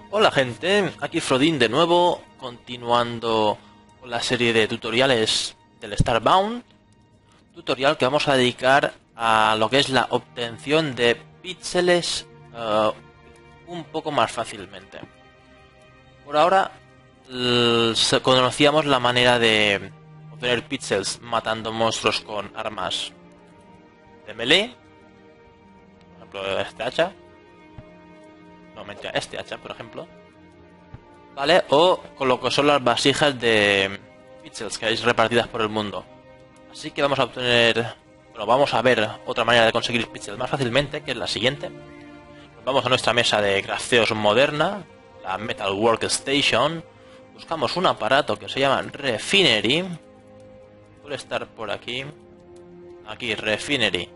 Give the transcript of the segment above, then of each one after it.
Hola gente, aquí Frodin de nuevo, continuando con la serie de tutoriales del Starbound. Tutorial que vamos a dedicar a lo que es la obtención de píxeles un poco más fácilmente. Por ahora conocíamos la manera de obtener píxeles matando monstruos con armas de melee. Por ejemplo, este hacha. No, mentira, este hacha, por ejemplo. ¿Vale? O con lo que son las vasijas de píxeles que hay repartidas por el mundo. Así que vamos a obtener... Bueno, vamos a ver otra manera de conseguir píxeles más fácilmente, que es la siguiente. Nos vamos a nuestra mesa de crafteos moderna, la Metal Workstation. Buscamos un aparato que se llama Refinery. Puede estar por aquí. Aquí, Refinery.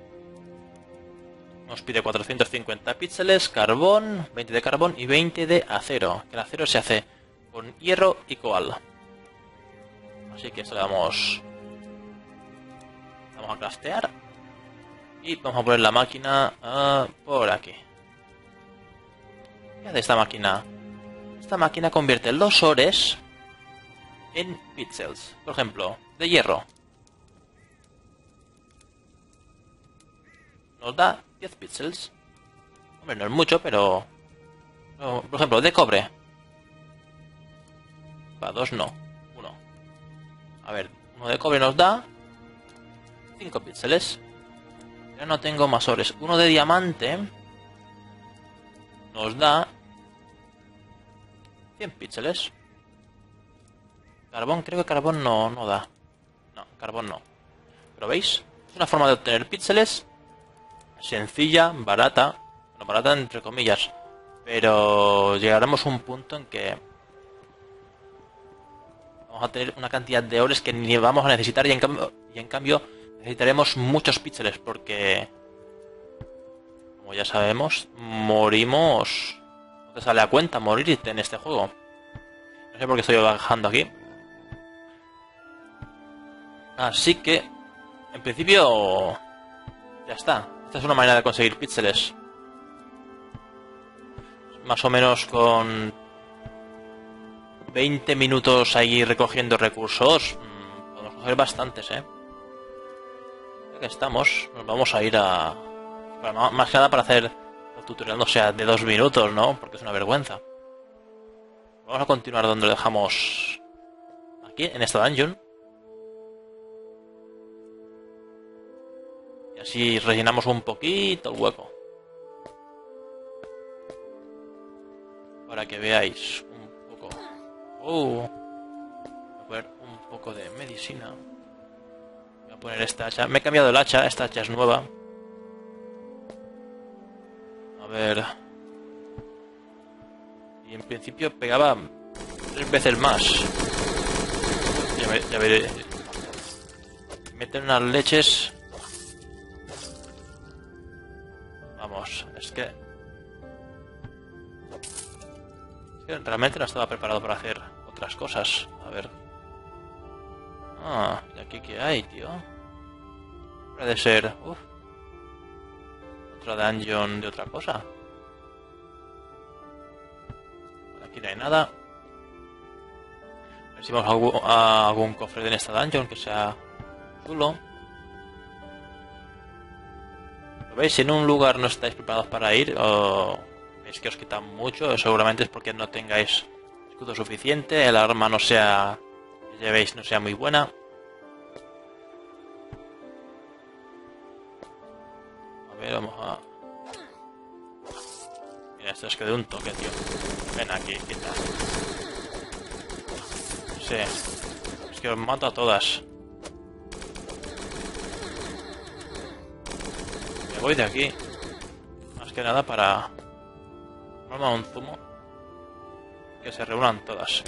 Nos pide 450 píxeles, carbón, 20 de carbón y 20 de acero. El acero se hace con hierro y coal. Así que esto le vamos a craftear. Y vamos a poner la máquina por aquí. ¿Qué hace esta máquina? Esta máquina convierte los ores en píxeles. Por ejemplo, de hierro. Nos da 10 píxeles. Hombre, no es mucho, pero... No, por ejemplo, de cobre. Va, 2 no. 1. A ver, uno de cobre nos da 5 píxeles. Ya no tengo más ores. Uno de diamante nos da 100 píxeles. Carbón, creo que carbón no da. No, carbón no. Pero ¿veis? Es una forma de obtener píxeles sencilla, barata. Bueno, barata entre comillas. Pero llegaremos a un punto en que vamos a tener una cantidad de ores que ni vamos a necesitar y en cambio necesitaremos muchos píxeles porque, como ya sabemos, morimos. No te sale a cuenta morirte en este juego. No sé por qué estoy bajando aquí. Así que, en principio, ya está. Esta es una manera de conseguir píxeles. Más o menos con 20 minutos ahí recogiendo recursos. Podemos coger bastantes, ¿eh? Ya que estamos, nos vamos a ir a... Más que nada para hacer el tutorial no sea de 2 minutos, ¿no? Porque es una vergüenza. Vamos a continuar donde lo dejamos aquí, en esta dungeon. Y así rellenamos un poquito el hueco. Para que veáis un poco. Voy a poner un poco de medicina. Voy a poner esta hacha. Me he cambiado el hacha. Esta hacha es nueva. A ver. Y en principio pegaba 3 veces más. Ya veré. Meten unas leches. Vamos, es que realmente no estaba preparado para hacer otras cosas. A ver. Ah, ¿y aquí qué hay, tío? Puede ser... otra dungeon de otra cosa. Aquí no hay nada. A ver si vamos a algún cofre en esta dungeon que sea chulo. ¿Lo veis? Si en un lugar no estáis preparados para ir o... es que os quitan mucho, seguramente es porque no tengáis escudo suficiente, el arma no sea, que llevéis no sea muy buena. A ver, vamos a... Mira, esto es que de un toque, tío. Ven aquí, quita. Sí, es que os mato a todas. Me voy de aquí. Más que nada para... Forma un zumo. Que se reúnan todas.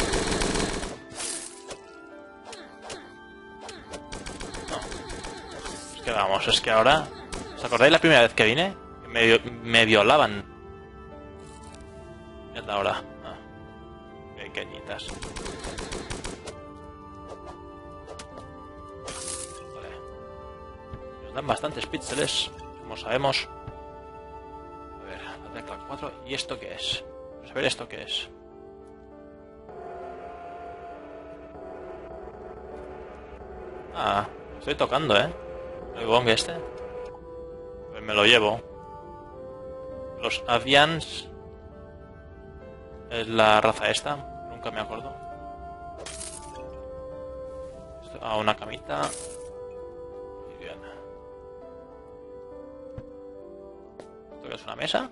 No. Es que vamos, es que ahora... ¿Os acordáis la primera vez que vine? Me violaban. Es la hora. Pequeñitas. Vale. Nos dan bastantes píxeles, como sabemos. A ver, la tecla 4. ¿Y esto qué es? Vamos a ver esto qué es. Ah, estoy tocando, el gong este. Pues me lo llevo. Los Avians es la raza esta, nunca me acuerdo. A una camita. Muy bien. ¿Esto qué es, una mesa?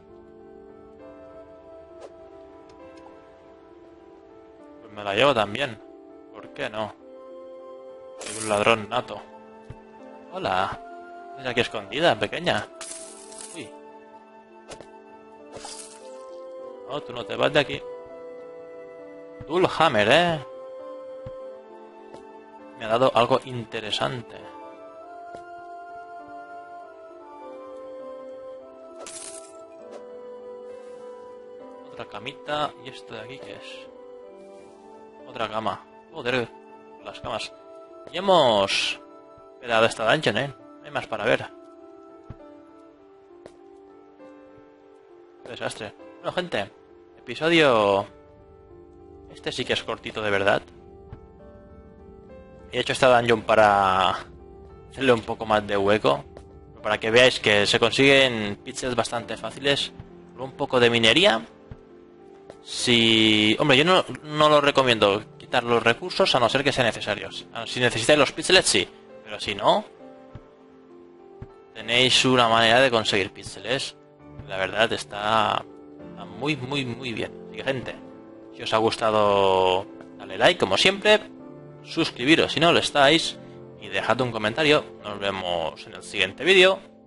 Pues me la llevo también. ¿Por qué no? Soy un ladrón nato. Hola. Mira aquí escondida, pequeña. Uy. No, tú no te vas de aquí. Toolhammer, Me ha dado algo interesante. Otra camita. ¿Y esto de aquí qué es? Otra cama. Joder, las camas. Y hemos quedado esta dungeon, No hay más para ver. Qué desastre. Bueno, gente. Episodio... Este sí que es cortito de verdad. He hecho esta dungeon para hacerle un poco más de hueco. Para que veáis que se consiguen píxeles bastante fáciles. Con un poco de minería. Si... Hombre, yo no lo recomiendo quitar los recursos a no ser que sean necesarios. Si necesitáis los píxeles, sí. Pero si no, tenéis una manera de conseguir píxeles. La verdad está muy, muy, muy bien. Así que, gente, si os ha gustado, dale like, como siempre. Suscribiros si no lo estáis. Y dejad un comentario. Nos vemos en el siguiente vídeo.